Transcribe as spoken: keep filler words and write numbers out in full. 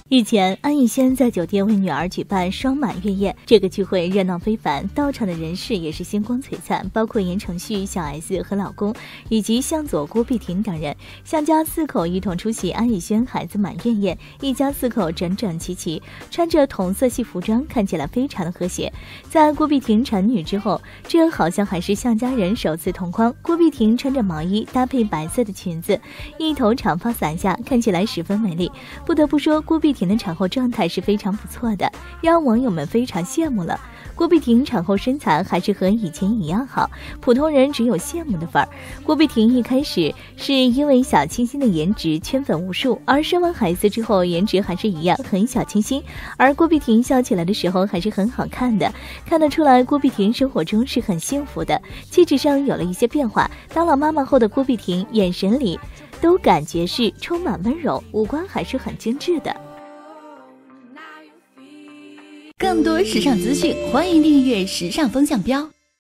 日前，安以轩在酒店为女儿举办双满月宴，这个聚会热闹非凡，到场的人士也是星光璀璨，包括言承旭、小 S 和老公，以及向佐、郭碧婷等人，向家四口一同出席安以轩孩子满月宴。一家四口整整齐齐，穿着同色系服装，看起来非常的和谐。在郭碧婷产女之后，这好像还是向家人首次同框。郭碧婷穿着毛衣搭配白色的裙子，一头长发散下，看起来十分美丽。不得不说，郭碧婷的产后状态是非常不错的，让网友们非常羡慕了。郭碧婷产后身材还是和以前一样好，普通人只有羡慕的份儿。郭碧婷一开始是因为小清新的颜值圈粉无数，而生完孩子之后颜值还是一样很小清新，而郭碧婷笑起来的时候还是很好看的，看得出来郭碧婷生活中是很幸福的，气质上有了一些变化。当了妈妈后的郭碧婷眼神里都感觉是充满温柔，五官还是很精致的。 更多时尚资讯，欢迎订阅时尚风向标。